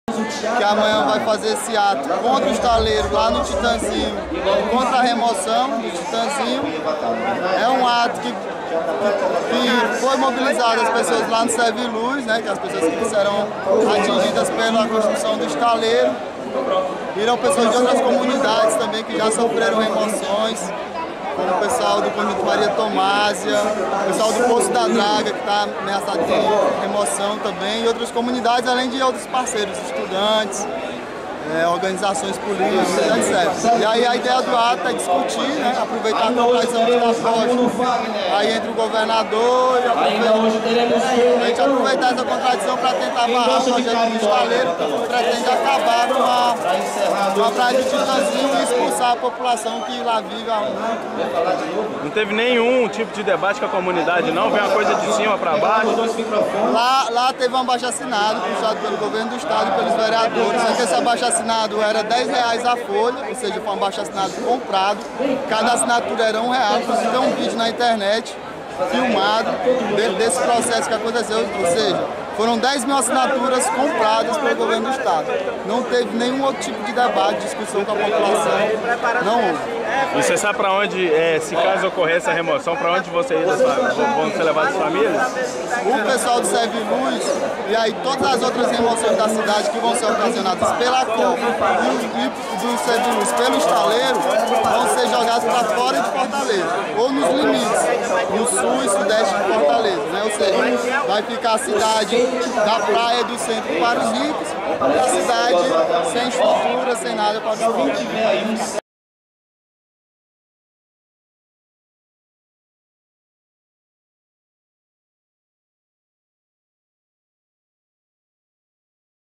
que amanhã vai fazer esse ato contra o estaleiro lá no Titanzinho, contra a remoção do Titanzinho. É um ato que foi mobilizado as pessoas lá no Serviluz, né, que as pessoas que serão atingidas pela construção do estaleiro. Viram pessoas de outras comunidades também que já sofreram remoções, como o pessoal do Conjunto Maria Tomásia, o pessoal do Poço da Draga, que está ameaçado de remoção também, e outras comunidades, além de outros parceiros, estudantes, organizações políticas, etc. E aí a ideia do ato é discutir, né, aproveitar a contradição que está forte aí entre o governador e a gente aproveitar essa contradição para tentar barrar o projeto do estaleiro que pretende acabar com a praia de Titanzinho e expulsar a população que lá vive há muito. Não teve nenhum tipo de debate com a comunidade, não? Veio uma coisa de cima para baixo? Lá teve um abaixo-assinado puxado pelo governo do estado e pelos vereadores, só que esse abaixo-assinado era R$10 a folha, ou seja, foi um abaixo-assinado comprado, cada assinatura era R$1, inclusive tem um vídeo na internet filmado desse processo que aconteceu, ou seja, foram 10 mil assinaturas compradas pelo governo do estado. Não teve nenhum outro tipo de debate, discussão com a população, não houve. E você sabe para onde, se caso ocorrer essa remoção, para onde vocês vão ser levadas as famílias? O pessoal do Serviluz e aí todas as outras remoções da cidade que vão ser ocasionadas pela COP e do Serviluz pelo estaleiro vão ser jogados para fora de Fortaleza, ou nos limites, no sul e sudeste de Fortaleza, né? Ou seja, vai ficar a cidade da praia e do centro para os ricos e a cidade sem estrutura, sem nada para os pobres.